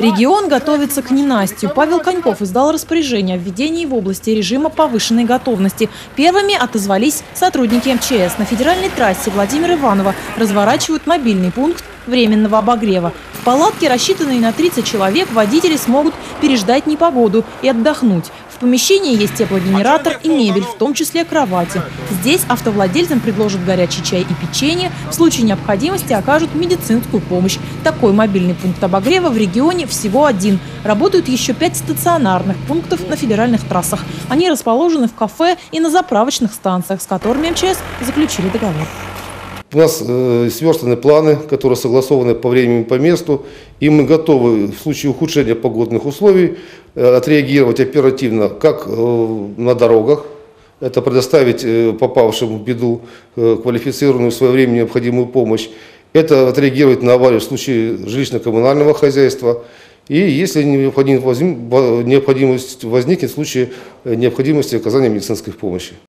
Регион готовится к ненастью. Павел Коньков издал распоряжение о введении в области режима повышенной готовности. Первыми отозвались сотрудники МЧС. На федеральной трассе Владимира Иванова разворачивают мобильный пункт временного обогрева. В палатке, рассчитанной на 30 человек, водители смогут переждать непогоду и отдохнуть. В помещении есть теплогенератор и мебель, в том числе кровати. Здесь автовладельцам предложат горячий чай и печенье. В случае необходимости окажут медицинскую помощь. Такой мобильный пункт обогрева в регионе всего один. Работают еще 5 стационарных пунктов на федеральных трассах. Они расположены в кафе и на заправочных станциях, с которыми МЧС заключили договор. У нас сверстаны планы, которые согласованы по времени и по месту, и мы готовы в случае ухудшения погодных условий отреагировать оперативно как на дорогах, это предоставить попавшим в беду квалифицированную в свое время необходимую помощь, это отреагировать на аварию в случае жилищно-коммунального хозяйства, и если необходимость возникнет в случае необходимости оказания медицинской помощи.